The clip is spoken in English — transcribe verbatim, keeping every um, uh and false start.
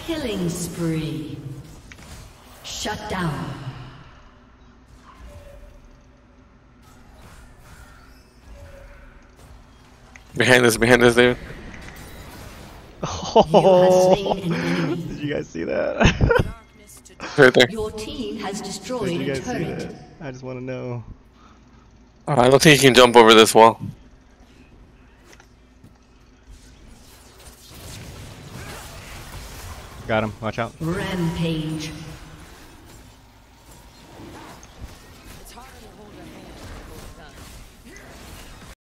Killing spree. Shut down. Behind us, behind us, David. Oh. You have slain an enemy. Did you guys see that? Right there. Your team has destroyed Did you a guys see turret. that? I just want to know. Oh, I don't think he can jump over this wall. Got him. Watch out. Rampage.